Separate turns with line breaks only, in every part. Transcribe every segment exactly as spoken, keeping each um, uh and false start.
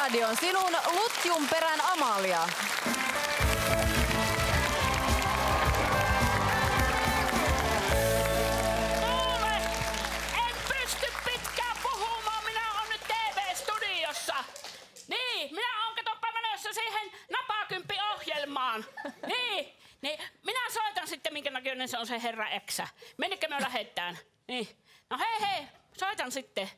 Yleisradion sinun Lutjun perän Amalia.
Kuule, en pysty pitkään puhumaan. Minä oon nyt T V-studiossa. Niin, minä oon katoppa menossa siihen napakymppi-ohjelmaan. Niin, niin, minä soitan sitten, minkä näköinen se on se herra Eksä. Minnekä me lähdetään? Niin. No hei hei, soitan sitten.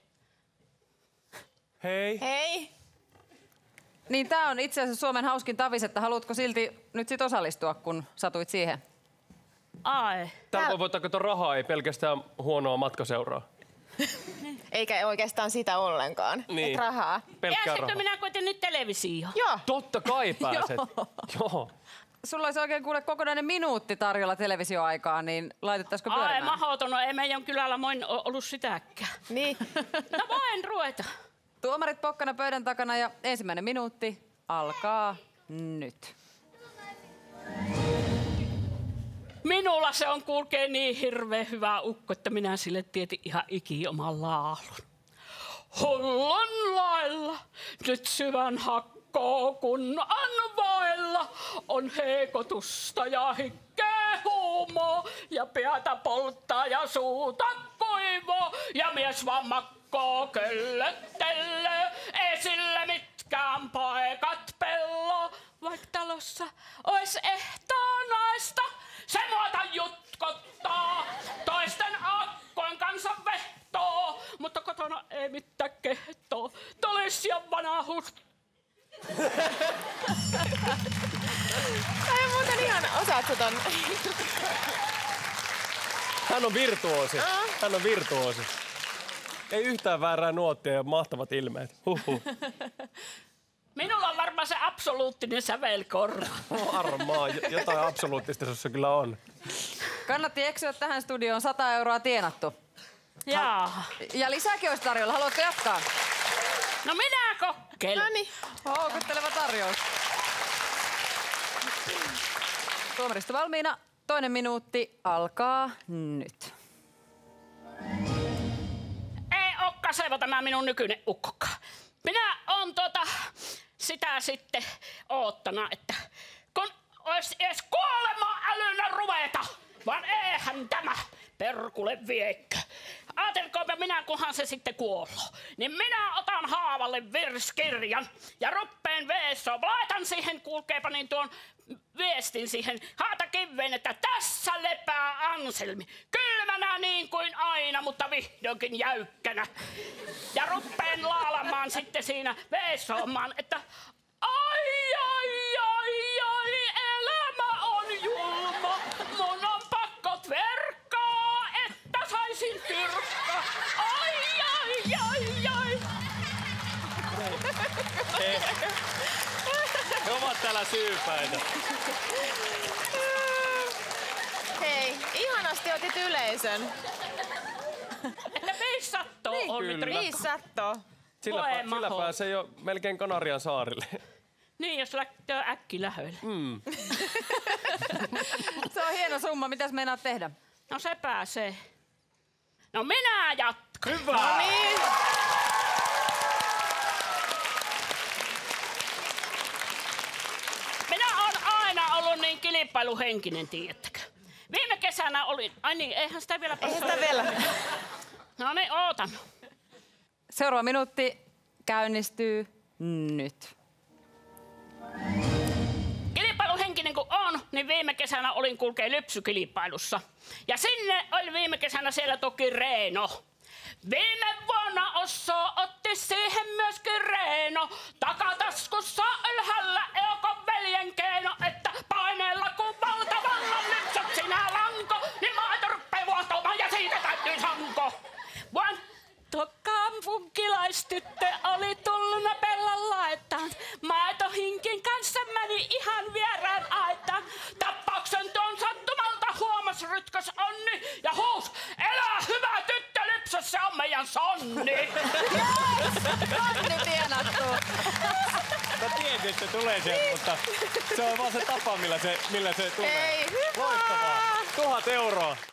Hei.
Hei.
Niin tää on itse asiassa Suomen hauskin tavis, että haluatko silti nyt sit osallistua, kun satuit siihen?
Ai.
Täällä voi kato rahaa, ei pelkästään huonoa matkaseuraa.
Eikä oikeastaan sitä ollenkaan.
Niin.
Et rahaa.
Pelkkää
Pääsenkö
rahaa.
minä kuitenkin televisioon?
Joo.
Totta kai pääset. Joo.
Sulla olisi oikein kuule kokonainen minuutti tarjolla televisioaikaa, niin laitettaisiko
Ai,
pyörimään?
mahdoton. No, ei meidän kylällä moin o- ollut sitäkään.
Niin.
No voin ruveta.
Tuomarit pokkana pöydän takana ja ensimmäinen minuutti alkaa nyt.
Minulla se on kulkee niin hirveän hyvä ukko, että minä sille tietin ihan iki oman laulun. Hullun lailla nyt syvän hakkoo, kun anvailla on heikotusta ja hikkeä huumoo ja päätä polttaa ja suuta kuivoo ja mies vaan makkoo köllöttelee, ei sillä mitkään paikat pello, vaikka talossa ois ehtoo naista. Se muuta jutkottaa, toisten akkojen kanssa vehtoo, mutta kotona ei mitään kehtoo. Tolis ja vanahus.
Ai muuten ihan osaat sä ton.
Hän on virtuoosi. Hän on virtuoosi. Ei yhtään väärää nuottia ja mahtavat ilmeet. Huhhuh.
Minulla on varmaan se absoluuttinen sävelkorva.
Varmaa. Jotain absoluuttista sussa kyllä on.
Kannatti eksyä tähän studioon, sata euroa tienattu.
Jaa.
Ja lisääkin olisi tarjolla. Haluatko jatkaa?
No minä kokkeilen.
Noniin.
Houkutteleva tarjous. Tuomaristo valmiina. Toinen minuutti alkaa nyt.
Ei oo kaseva tämä minun nykyinen ukkokaan. Minä on tota sitä sitten oottana, että kun ois edes kuolemaan älynä ruveta, vaan eihän tämä perkule viekö. Ajatelkoonpa minä, kunhan se sitten kuolloo, niin minä otan haavalle virskirjan ja ruppeen veessoon. Laitan siihen, kuulkeepa niin tuon viestin siihen haatakiveen, että tässä lepää Anselmi. Kylmänä niin kuin aina, mutta vihdoinkin jäykkänä. Ja ruppeen laulamaan sitten siinä veessoomaan, että ai, ai, ai, ai, elämä on julma. Mun on pakko verkkaa, että saisin tyrkkaa. Ai, ai, ai, ai.
He, he ovat täällä syypäitä.
Hei, ihanasti otit yleisön.
Että viisi sattoa
Niin,
on nyt
kyllä.
rikko.
Viisi sattoa.
Sillä,
Voi
pä- sillä
maho.
pääsee jo melkein Kanarian saarille.
Niin, jos lähtee äkkilähöille.
Mm.
Se on hieno summa. Mitäs meinaat tehdä?
No se pääsee. No minä jatkan.
Hyvä!
No niin.
Minä olen aina ollut niin kilpailuhenkinen, tiedättekö? Viime kesänä olin... Ai niin, eihän sitä vielä
Eihän
päässyt.
sitä vielä.
No niin, ootan.
Seuraava minuutti käynnistyy nyt.
Kilpailuhenkinen kun on, niin viime kesänä olin kulkee lypsykilpailussa. Ja sinne oli viime kesänä siellä toki Reeno. Viime vuonna Osso otti siihen myöskin Reeno. Takataskussa ylhäällä Eukon veljen keino, että paineella kun valtavallan lypsät sinä lanko, niin maito ruppee vuotomaan ja siitä täytyy sanko. Vaan tuo kaupunkilaistyttö oli tullut pellan laitaan. Maitohinkin kanssa meni ihan vierään aitaan. Tappauksen tuon sattumalta huomas rytkös onni ja huus, elää hyvä tyttö lypsä, se on meidän sonni.
Onni tienattu.
Mä tiesin, että se tulee sieltä, mutta se on vaan se tapa, millä se, millä se tulee.
Ei, hyvä.
Loistavaa. Tuhat euroa.